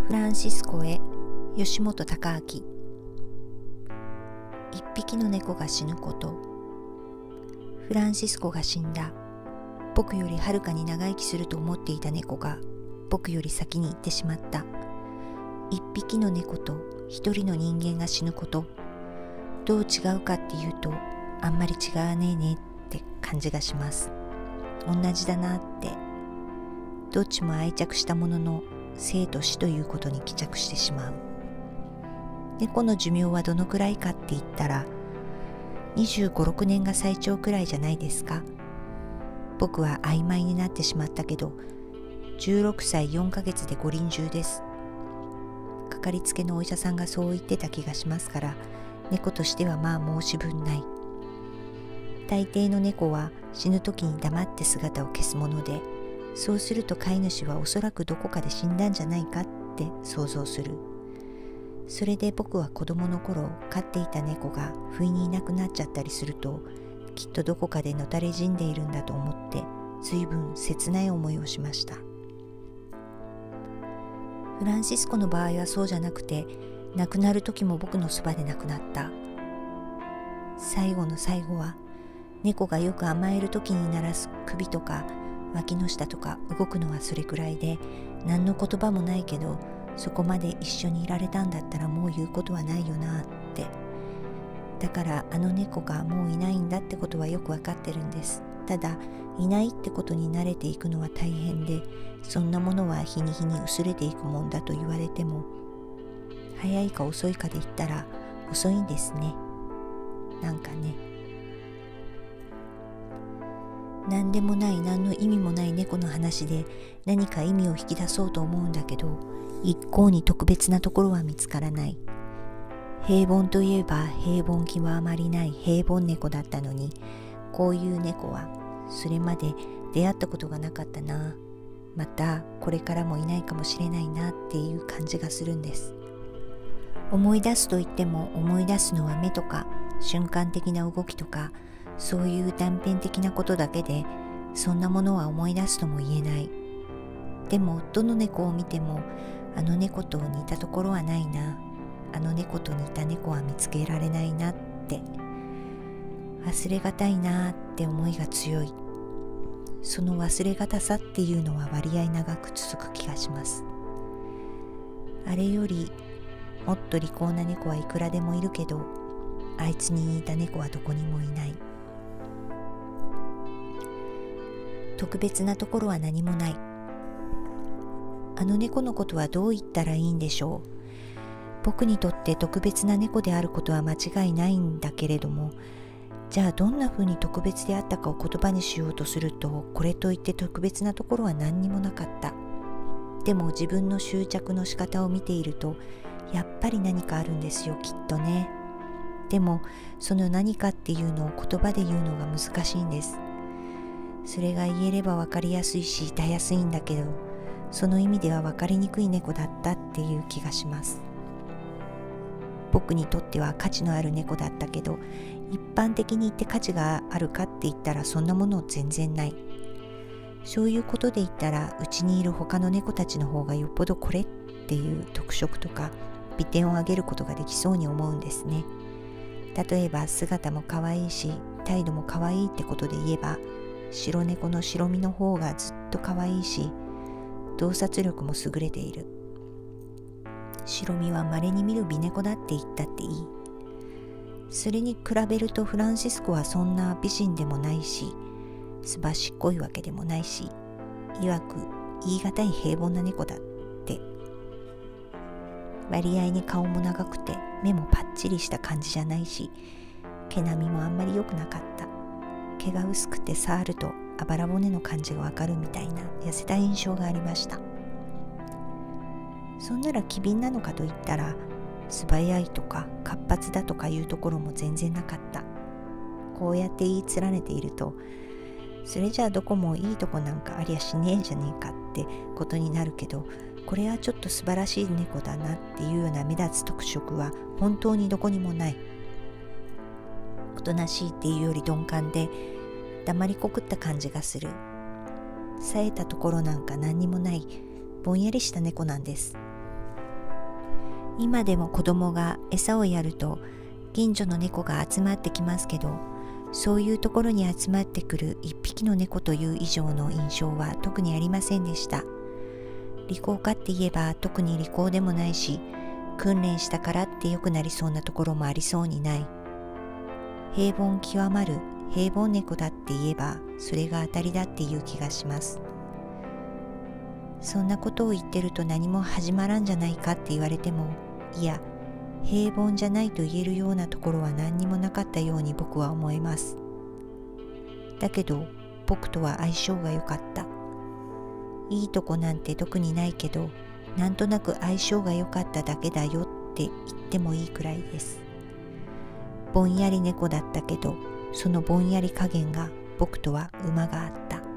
フランシスコへ吉本隆明。一匹の猫が死ぬこと。フランシスコが死んだ。僕よりはるかに長生きすると思っていた猫が僕より先に行ってしまった。一匹の猫と一人の人間が死ぬこと。どう違うかっていうと、あんまり違わねえねって感じがします。同じだなって。どっちも愛着したものの生と死ということに帰着してしまう。猫の寿命はどのくらいかって言ったら25、6年が最長くらいじゃないですか。僕は曖昧になってしまったけど16歳4ヶ月でご臨終です。かかりつけのお医者さんがそう言ってた気がしますから、猫としてはまあ申し分ない。大抵の猫は死ぬ時に黙って姿を消すもので、そうすると飼い主はおそらくどこかで死んだんじゃないかって想像する。それで僕は子供の頃飼っていた猫が不意にいなくなっちゃったりすると、きっとどこかでのたれ死んでいるんだと思って随分切ない思いをしました。フランシスコの場合はそうじゃなくて、亡くなる時も僕のそばで亡くなった。最後の最後は猫がよく甘える時に鳴らす首とか脇の下とか動くのはそれくらいで、何の言葉もないけど、そこまで一緒にいられたんだったらもう言うことはないよなって。だからあの猫がもういないんだってことはよくわかってるんです。ただいないってことに慣れていくのは大変で、そんなものは日に日に薄れていくもんだと言われても、早いか遅いかで言ったら遅いんですね。なんかね、何でもない何の意味もない猫の話で何か意味を引き出そうと思うんだけど、一向に特別なところは見つからない。平凡といえば平凡極まりない平凡猫だったのに、こういう猫はそれまで出会ったことがなかったな。またこれからもいないかもしれないなっていう感じがするんです。思い出すと言っても、思い出すのは目とか瞬間的な動きとか、そういう断片的なことだけで、そんなものは思い出すとも言えない。でもどの猫を見てもあの猫と似たところはないな、あの猫と似た猫は見つけられないなって、忘れがたいなって思いが強い。その忘れがたさっていうのは割合長く続く気がします。あれよりもっと利口な猫はいくらでもいるけど、あいつに似た猫はどこにもいない。特別なところは何もない。あの猫のことはどう言ったらいいんでしょう。僕にとって特別な猫であることは間違いないんだけれども、じゃあどんなふうに特別であったかを言葉にしようとすると、これといって特別なところは何にもなかった。でも自分の執着の仕方を見ていると、やっぱり何かあるんですよ、きっとね。でもその何かっていうのを言葉で言うのが難しいんです。それが言えれば分かりやすいし、たやすいんだけど、その意味では分かりにくい猫だったっていう気がします。僕にとっては価値のある猫だったけど、一般的に言って価値があるかって言ったらそんなもの全然ない。そういうことで言ったら、うちにいる他の猫たちの方がよっぽどこれっていう特色とか美点を挙げることができそうに思うんですね。例えば姿も可愛いし態度も可愛いってことで言えば、白猫の白身の方がずっと可愛いし、洞察力も優れている。白身は稀に見る美猫だって言ったっていい。それに比べるとフランシスコはそんな美人でもないし、すばしっこいわけでもないし、いわく言い難い平凡な猫だって。割合に顔も長くて目もパッチリした感じじゃないし、毛並みもあんまり良くなかった。毛が薄くて触るとあばら骨の感じがわかるみたいな痩せた印象がありました。そんなら機敏なのかと言ったら、素早いとか活発だとかいうところも全然なかった。こうやって言い連ねていると、それじゃあどこもいいとこなんかありゃしねえじゃねえかってことになるけど、これはちょっと素晴らしい猫だなっていうような目立つ特色は本当にどこにもない。おとなしいっていうより鈍感で黙りこくった感じがする。冴えたところなんか何にもないぼんやりした猫なんです。 今でも子供が餌をやると近所の猫が集まってきますけど、そういうところに集まってくる一匹の猫という以上の印象は特にありませんでした。利口かって言えば特に利口でもないし、訓練したからって良くなりそうなところもありそうにない。平凡極まる平凡猫だって言えばそれが当たりだっていう気がします。そんなことを言ってると何も始まらんじゃないかって言われても、いや、平凡じゃないと言えるようなところは何にもなかったように僕は思います。だけど僕とは相性が良かった。いいとこなんて特にないけど、なんとなく相性が良かっただけだよって言ってもいいくらいです。ぼんやり猫だったけど、そのぼんやり加減が僕とは馬があった。